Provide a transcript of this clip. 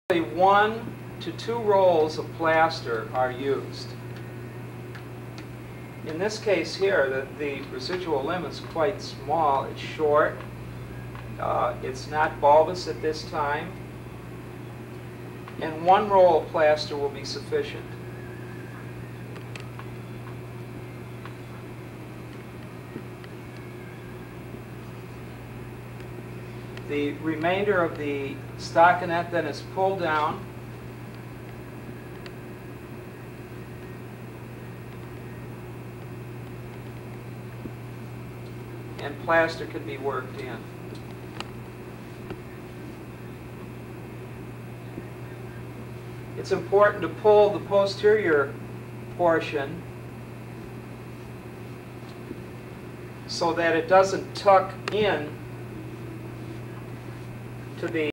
1 to 2 rolls of plaster are used. In this case here, the residual limb is quite small. It's short. It's not bulbous at this time. And 1 roll of plaster will be sufficient. The remainder of the stockinette then is pulled down. And plaster can be worked in. It's important to pull the posterior portion so that it doesn't tuck in to the